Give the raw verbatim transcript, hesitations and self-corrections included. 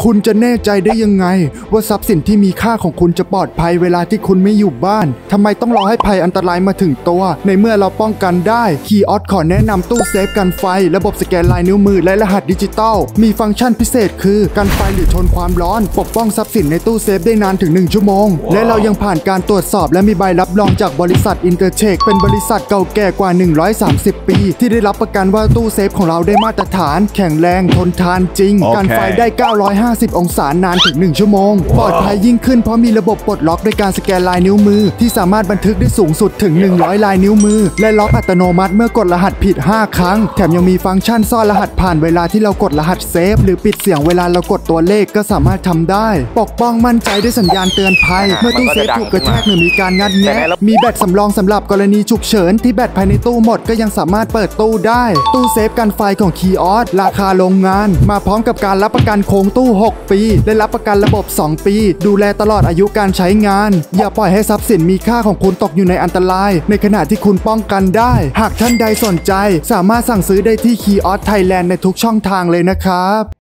คุณจะแน่ใจได้ยังไงว่าทรัพย์สินที่มีค่าของคุณจะปลอดภัยเวลาที่คุณไม่อยู่บ้านทำไมต้องรอให้ภัยอันตรายมาถึงตัวในเมื่อเราป้องกันได้คีย์ออสขอแนะนำตู้เซฟกันไฟระบบสแกนลายนิ้วมือและรหัสดิจิตอลมีฟังก์ชันพิเศษคือกันไฟหรือทนความร้อนปกป้องทรัพย์สินในตู้เซฟได้นานถึงหนึ่งชั่วโมงและเรายังผ่านการตรวจสอบและมีใบรับรองจากบริษัทอินเตอร์เทคเป็นบริษัทเก่าแก่กว่าหนึ่งร้อยสามสิบปีที่ได้รับประกันว่าตู้เซฟของเราได้มาตรฐานแข็งแรงทนทานจริง okay. กันไฟได้เก้าร้อยห้าสิบองศานานถึงหนึ่งชั่วโมง wow. ปลอดภัยยิ่งขึ้นเพราะมีระบบปลดล็อกด้วยการสแกนลายนิ้วมือที่สามารถบันทึกได้สูงสุดถึงหนึ่งร้อยลายนิ้วมือและล็อกอัตโนมัติเมื่อกดรหัสผิดห้าครั้งแถมยังมีฟังก์ชันซ่อนรหัสผ่านเวลาที่เรากดรหัสเซฟหรือปิดเสียงเวลาเรากดตัวเลขก็สามารถทำได้ปกป้องมั่นใจด้วยสัญญาณเตือนภัยเมื่อตู้เซฟถูกกระแทกหรือมีการงัดแงะมีแบตสำรองสำหรับกรณีฉุกเฉินที่แบตภายในตู้หมดก็ยังสามารถเปิดตู้ได้ตู้เซฟกันไฟของคีย์ออสราคาโรงงานมาพร้อมกับการรับประกันโครงตู้หกปีและรับประกันระบบสองปีดูแลตลอดอายุการใช้งานอย่าปล่อยให้ทรัพย์สินมีค่าของคุณตกอยู่ในอันตรายในขณะที่คุณป้องกันได้หากท่านใดสนใจสามารถสั่งซื้อได้ที่คีย์ออสไทยแลนด์ในทุกช่องทางเลยนะครับ